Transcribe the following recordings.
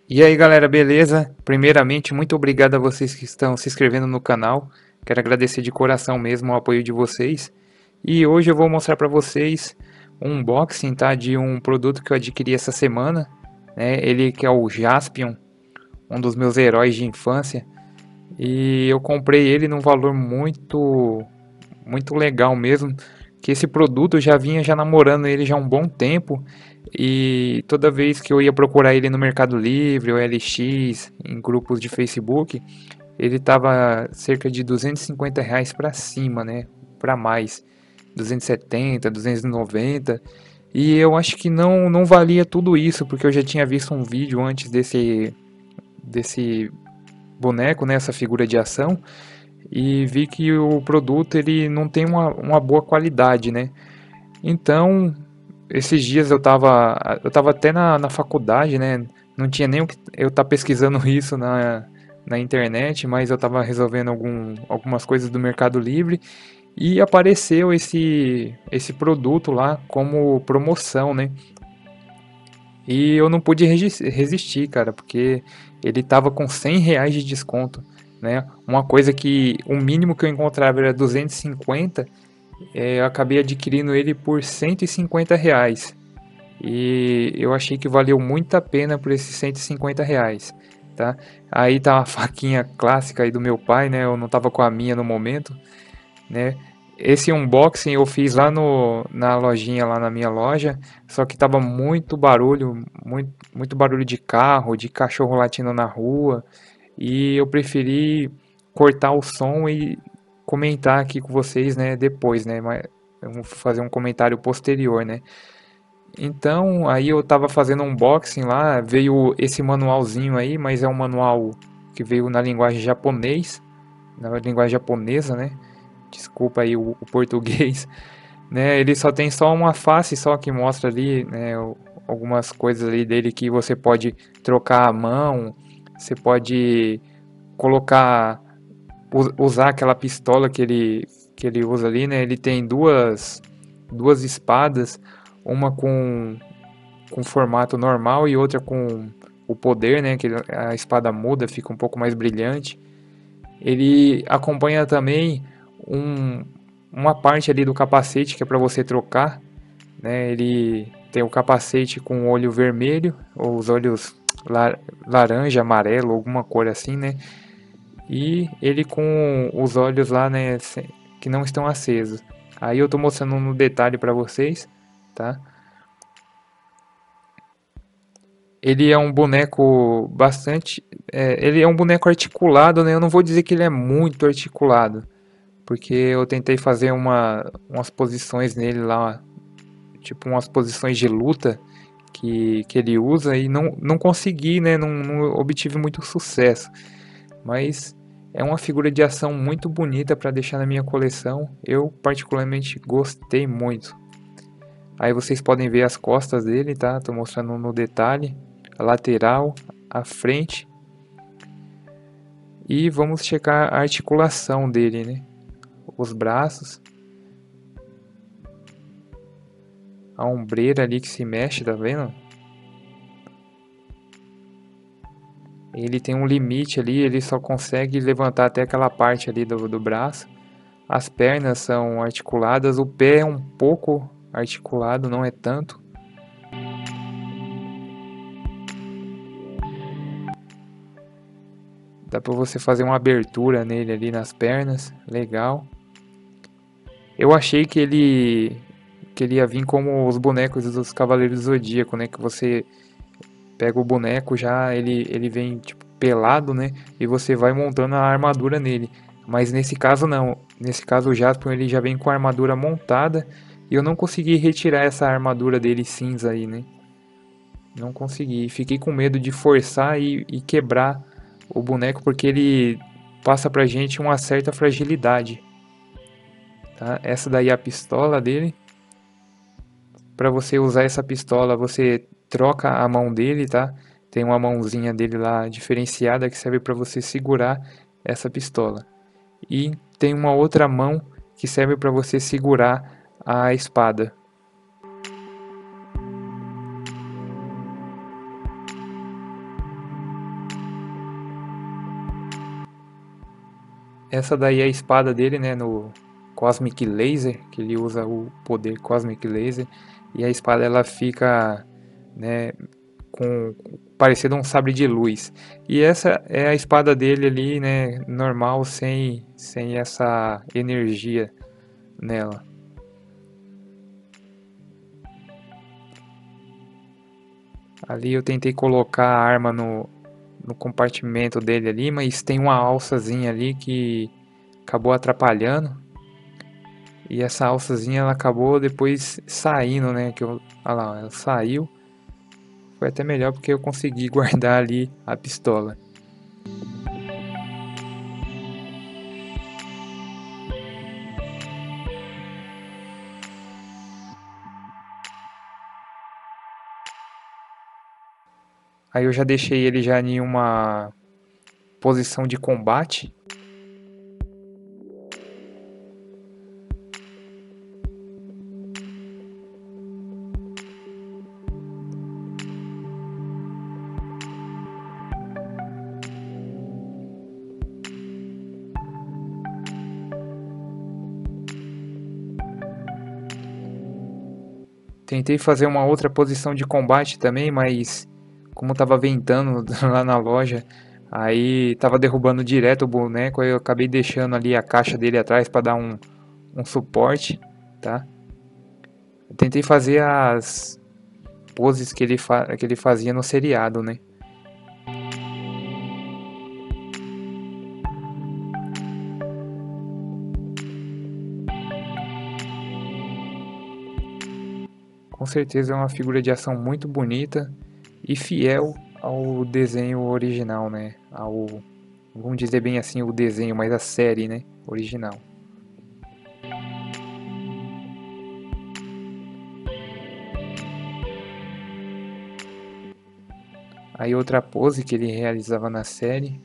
E aí galera, beleza? Primeiramente, muito obrigado a vocês que estão se inscrevendo no canal. Quero agradecer de coração mesmo o apoio de vocês. E hoje eu vou mostrar para vocês um unboxing, tá, de um produto que eu adquiri essa semana, né? Ele que é o Jaspion, um dos meus heróis de infância. E eu comprei ele num valor muito legal mesmo, que esse produto eu já vinha já namorando ele já há um bom tempo e toda vez que eu ia procurar ele no Mercado Livre ou LX, em grupos de Facebook, ele tava cerca de R$ 250 para cima, né? Para mais, 270, 290. E eu acho que não valia tudo isso, porque eu já tinha visto um vídeo antes desse boneco, né, essa figura de ação, e vi que o produto ele não tem uma boa qualidade, né? Então, esses dias eu tava até na faculdade, né? Não tinha nem o que eu tá pesquisando isso na internet, mas eu tava resolvendo algumas coisas do Mercado Livre e apareceu esse produto lá como promoção, né? E eu não pude resistir, cara, porque ele tava com R$ 100 de desconto, né? Uma coisa que o mínimo que eu encontrava era 250, eu acabei adquirindo ele por R$ 150. E eu achei que valeu muito a pena por esses R$ 150, tá? Aí tá uma faquinha clássica aí do meu pai, né? Eu não tava com a minha no momento, né? Esse unboxing eu fiz lá na lojinha, lá na minha loja, só que tava muito barulho, muito barulho de carro, de cachorro latindo na rua, e eu preferi cortar o som e comentar aqui com vocês, né, depois, né, mas eu vou fazer um comentário posterior, né. Então, aí eu tava fazendo um unboxing lá, veio esse manualzinho aí, mas é um manual que veio na linguagem japonês, na linguagem japonesa, né. Desculpa aí o português, né? Ele só tem só uma face só que mostra ali, né, algumas coisas ali dele que você pode trocar a mão, você pode colocar, usar aquela pistola que ele usa ali, né? Ele tem duas espadas, uma com formato normal e outra com o poder, né? Que a espada muda, fica um pouco mais brilhante. Ele acompanha também um, uma parte ali do capacete que é para você trocar, né? Ele tem o capacete com o olho vermelho, ou os olhos laranja, amarelo, alguma cor assim, né? E ele com os olhos lá, né, que não estão acesos. Aí eu tô mostrando no detalhe para vocês, tá? Ele é um boneco bastante, ele é um boneco articulado, né? Eu não vou dizer que ele é muito articulado, porque eu tentei fazer umas posições nele lá, tipo umas posições de luta que ele usa e não consegui, né? Não obtive muito sucesso. Mas é uma figura de ação muito bonita para deixar na minha coleção. Eu particularmente gostei muito. Aí vocês podem ver as costas dele, tá? Tô mostrando no detalhe, a lateral, a frente e vamos checar a articulação dele, né? Os braços, a ombreira ali que se mexe, tá vendo? Ele tem um limite ali, ele só consegue levantar até aquela parte ali do braço. As pernas são articuladas, o pé é um pouco articulado, não é tanto. Dá pra você fazer uma abertura nele ali nas pernas, legal. Eu achei que ele ia vir como os bonecos dos Cavaleiros do Zodíaco, né? Que você pega o boneco já, ele vem tipo pelado, né? E você vai montando a armadura nele. Mas nesse caso não. Nesse caso o Jaspion ele já vem com a armadura montada e eu não consegui retirar essa armadura dele cinza aí, né? Não consegui. Fiquei com medo de forçar e quebrar o boneco porque ele passa pra gente uma certa fragilidade, tá? Essa daí é a pistola dele. Para você usar essa pistola, você troca a mão dele, tá? Tem uma mãozinha dele lá diferenciada que serve para você segurar essa pistola. E tem uma outra mão que serve para você segurar a espada. Essa daí é a espada dele, né, no Cosmic Laser, que ele usa o poder Cosmic Laser, e a espada ela fica, né, com parecendo um sabre de luz. E essa é a espada dele ali, né, normal, sem essa energia nela. Ali eu tentei colocar a arma no compartimento dele ali, mas tem uma alçazinha ali que acabou atrapalhando. E essa alçazinha ela acabou depois saindo, né? Olha lá, ela saiu. Foi até melhor porque eu consegui guardar ali a pistola. Aí eu já deixei ele já em uma posição de combate. Tentei fazer uma outra posição de combate também, mas como tava ventando lá na loja, aí tava derrubando direto o boneco, aí eu acabei deixando ali a caixa dele atrás para dar um suporte, tá? Eu tentei fazer as poses que ele fazia no seriado, né? Com certeza é uma figura de ação muito bonita e fiel ao desenho original, né? Vamos dizer bem assim, o desenho, mas a série, né? Original. Aí outra pose que ele realizava na série.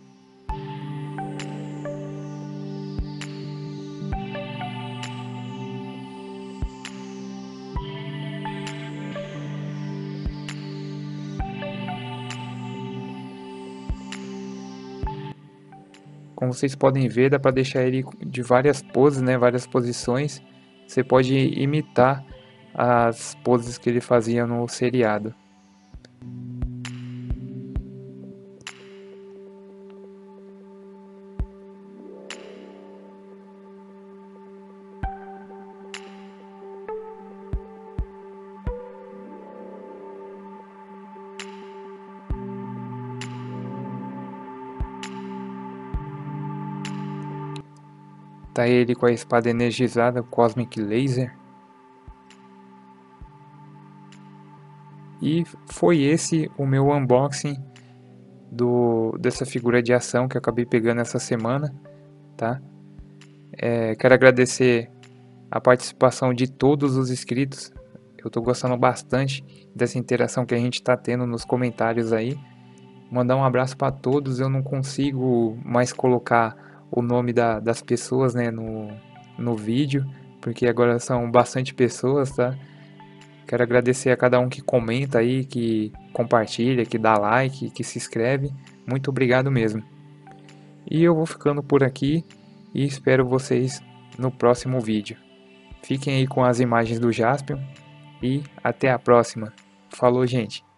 Como vocês podem ver, dá para deixar ele de várias poses, né? Várias posições. Você pode imitar as poses que ele fazia no seriado. Tá ele com a espada energizada Cosmic Laser. E foi esse o meu unboxing dessa figura de ação que eu acabei pegando essa semana, tá? Quero agradecer a participação de todos os inscritos. Eu tô gostando bastante dessa interação que a gente tá tendo nos comentários aí. Mandar um abraço para todos. Eu não consigo mais colocar o nome das pessoas, né, no vídeo, porque agora são bastante pessoas, tá? Quero agradecer a cada um que comenta aí, que compartilha, que dá like, que se inscreve. Muito obrigado mesmo. E eu vou ficando por aqui e espero vocês no próximo vídeo. Fiquem aí com as imagens do Jaspion e até a próxima. Falou, gente!